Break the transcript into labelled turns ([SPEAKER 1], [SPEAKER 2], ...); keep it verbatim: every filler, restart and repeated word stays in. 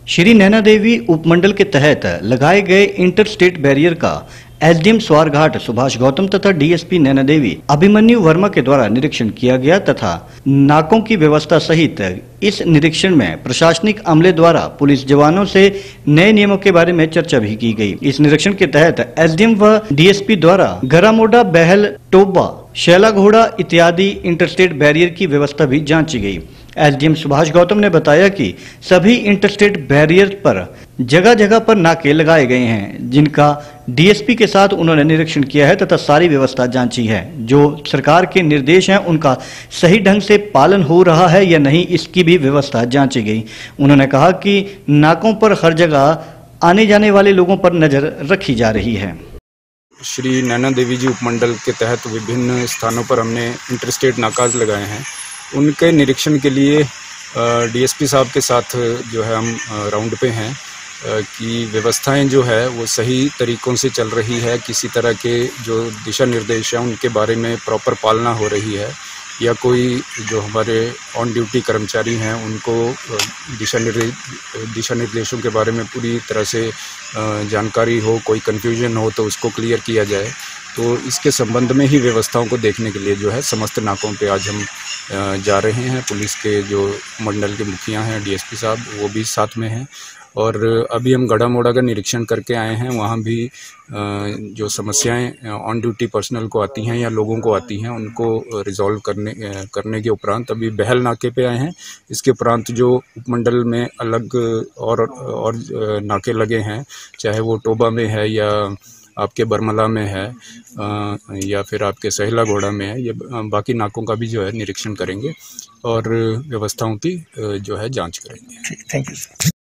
[SPEAKER 1] श्री नैना देवी उपमंडल के तहत लगाए गए इंटर स्टेट बैरियर का एसडीएम स्वारघाट सुभाष गौतम तथा डीएसपी नैना देवी अभिमन्यु वर्मा के द्वारा निरीक्षण किया गया तथा नाकों की व्यवस्था सहित इस निरीक्षण में प्रशासनिक अमले द्वारा पुलिस जवानों से नए नियमों के बारे में चर्चा भी की गई। इस निरीक्षण के तहत एसडीएम व डीएसपी द्वारा गरामोडा, बहल, टोबा, शैला घोड़ा इत्यादि इंटरस्टेट बैरियर की व्यवस्था भी जांची गई। एसडीएम सुभाष गौतम ने बताया कि सभी इंटरस्टेट बैरियर पर जगह जगह पर नाके लगाए गए हैं, जिनका डीएसपी के साथ उन्होंने निरीक्षण किया है तथा सारी व्यवस्था जांची है। जो सरकार के निर्देश हैं उनका सही ढंग से पालन हो रहा है या नहीं, इसकी भी व्यवस्था जांची गई। उन्होंने कहा कि नाकों पर हर जगह आने जाने वाले लोगों पर नजर रखी जा रही है।
[SPEAKER 2] श्री नैना देवी जी उपमंडल के तहत विभिन्न स्थानों पर हमने इंटरस्टेट नाकाज लगाए हैं। उनके निरीक्षण के लिए डीएसपी साहब के साथ जो है हम राउंड पे हैं कि व्यवस्थाएं जो है वो सही तरीकों से चल रही है, किसी तरह के जो दिशा निर्देश हैं उनके बारे में प्रॉपर पालना हो रही है, या कोई जो हमारे ऑन ड्यूटी कर्मचारी हैं उनको दिशा निर्देश दिशा निर्देशों के बारे में पूरी तरह से जानकारी हो, कोई कन्फ्यूजन हो तो उसको क्लियर किया जाए। तो इसके संबंध में ही व्यवस्थाओं को देखने के लिए जो है समस्त नाकों पे आज हम जा रहे हैं। पुलिस के जो मंडल के मुखिया हैं, डीएसपी साहब, वो भी साथ में हैं। और अभी हम गड़ा मोड़ा का निरीक्षण करके आए हैं। वहाँ भी जो समस्याएं ऑन ड्यूटी पर्सनल को आती हैं या लोगों को आती हैं उनको रिजॉल्व करने करने के उपरांत अभी बहल नाके पे आए हैं। इसके उपरांत जो उपमंडल में अलग और और नाके लगे हैं, चाहे वो टोबा में है या आपके बरमला में है आ, या फिर आपके सहेला घोड़ा में है, ये बाकी नाकों का भी जो है निरीक्षण करेंगे और व्यवस्थाओं की जो है जांच करेंगे।
[SPEAKER 3] Thank you.